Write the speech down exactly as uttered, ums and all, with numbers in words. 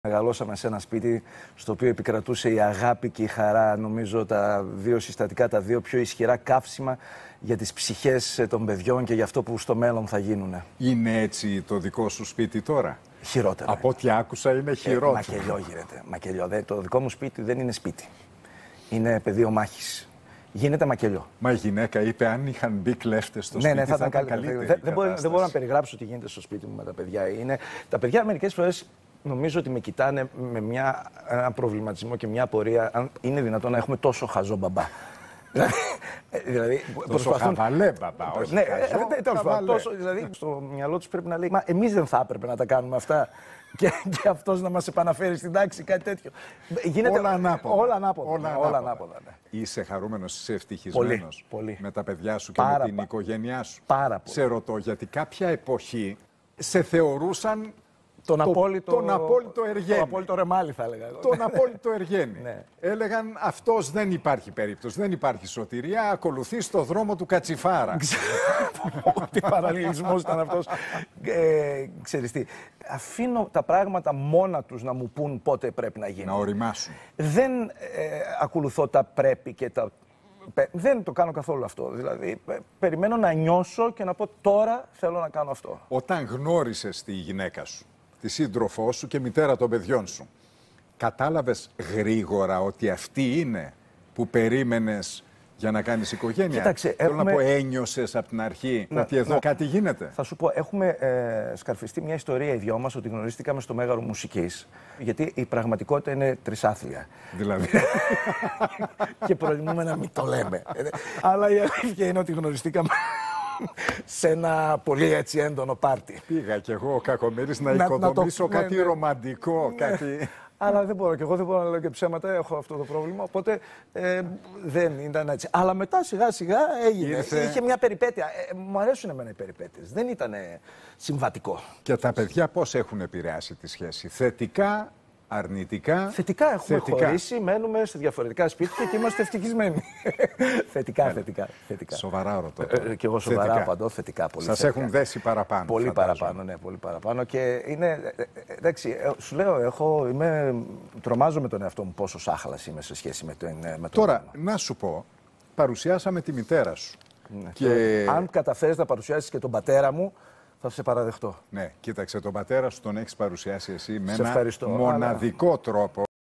Μεγαλώσαμε σε ένα σπίτι στο οποίο επικρατούσε η αγάπη και η χαρά, νομίζω τα δύο συστατικά, τα δύο πιο ισχυρά καύσιμα για τις ψυχές των παιδιών και για αυτό που στο μέλλον θα γίνουν. Είναι έτσι το δικό σου σπίτι τώρα? Χειρότερα. Από ό,τι άκουσα είναι χειρότερο. Ε, μακελιό γίνεται. Μακελιό. Το δικό μου σπίτι δεν είναι σπίτι. Είναι πεδίο μάχης. Γίνεται μακελιό. Μα η γυναίκα είπε αν είχαν μπει κλέφτες στο ναι, σπίτι ναι, θα, θα ήταν ήταν καλύτερη. Δεν, δεν, μπορώ, δεν μπορώ να περιγράψω τι γίνεται στο σπίτι μου με τα παιδιά. Είναι, τα παιδιά μερικές φορές νομίζω ότι με κοιτάνε με μια, ένα προβληματισμό και μια απορία αν είναι δυνατόν να έχουμε τόσο χαζό μπαμπά. δηλαδή, τόσο χαβαλέ μπαμπά, όχι ναι, χαζό, τόσο, δηλαδή στο μυαλό τους πρέπει να λέει μα εμείς δεν θα έπρεπε να τα κάνουμε αυτά και, και αυτός να μας επαναφέρει στην τάξη, κάτι τέτοιο. Γίνεται, όλα ανάποδα. Όλα ανάποδα. Όλα όλα ανάποδα. ανάποδα ναι. Είσαι χαρούμενος, είσαι ευτυχισμένος πολύ, πολύ. με τα παιδιά σου και πάρα, με την πα... οικογένειά σου? Πάρα πολύ. Σε ρωτώ, γιατί κάποια εποχή σε θεωρούσαν Τον, το, απόλυτο, τον απόλυτο Εργένη. Τον απόλυτο Ρεμάλι θα έλεγα. Τον απόλυτο Εργένη. ναι. Έλεγαν αυτός δεν υπάρχει περίπτωση, δεν υπάρχει σωτηρία, ακολουθεί στο δρόμο του Κατσιφάρα. Τι παραλληλισμός ήταν αυτός. Ε, ξέρεις τι, αφήνω τα πράγματα μόνα τους να μου πούν πότε πρέπει να γίνουν. Να οριμάσουν. Δεν ε, ακολουθώ τα πρέπει και τα... Δεν το κάνω καθόλου αυτό. Δηλαδή, περιμένω να νιώσω και να πω τώρα θέλω να κάνω αυτό. Όταν γνώρισες τη γυναίκα σου, τη σύντροφό σου και μητέρα των παιδιών σου, κατάλαβες γρήγορα ότι αυτή είναι που περίμενες για να κάνεις οικογένεια? Κοίταξε, θέλω έχουμε... να πω, ένιωσες από την αρχή να, ότι εδώ να... κάτι γίνεται? Θα σου πω, έχουμε ε, σκαρφιστεί μια ιστορία οι δυο μας ότι γνωριστήκαμε στο Μέγαρο Μουσικής. Γιατί η πραγματικότητα είναι τρισάθλια. Δηλαδή. Και προτιμούμε να μην το λέμε. Αλλά η αλήθεια είναι ότι γνωριστήκαμε σε ένα πολύ έτσι έντονο πάρτι. Πήγα κι εγώ ο Κακομοίρης να, να οικοδομήσω να το... κάτι ναι, ναι. ρομαντικό, ναι. κάτι... Αλλά δεν μπορώ και εγώ δεν μπορώ να λέω και ψέματα, έχω αυτό το πρόβλημα, οπότε ε, δεν ήταν έτσι. Αλλά μετά σιγά σιγά έγινε, Ήρθε... είχε μια περιπέτεια. Ε, μου αρέσουν εμένα οι περιπέτειες, δεν ήταν συμβατικό. Και τα παιδιά πώς έχουν επηρεάσει τη σχέση, θετικά, αρνητικά? Θετικά έχουμε θετικά. χωρίσει, μένουμε σε διαφορετικά σπίτια και είμαστε ευτυχισμένοι. θετικά, θετικά, θετικά. Σοβαρά ρωτώ. Ε, και εγώ σοβαρά θετικά. απαντώ, θετικά. Πολύ Σας θετικά. έχουν δέσει παραπάνω? Πολύ φαντάζομαι. παραπάνω, ναι, πολύ παραπάνω. Και είναι, εντάξει, σου λέω, έχω, είμαι, τρομάζω με τον εαυτό μου πόσο σάχαλας είμαι σε σχέση με τον με Τώρα, τον... να σου πω, παρουσιάσαμε τη μητέρα σου. Ναι. Και... Αν καταφέρεις να παρουσιάσεις και τον πατέρα μου, θα σε παραδεχτώ. Ναι, κοίταξε, τον πατέρα σου τον έχεις παρουσιάσει εσύ με σε ένα μοναδικό αλλά... τρόπο.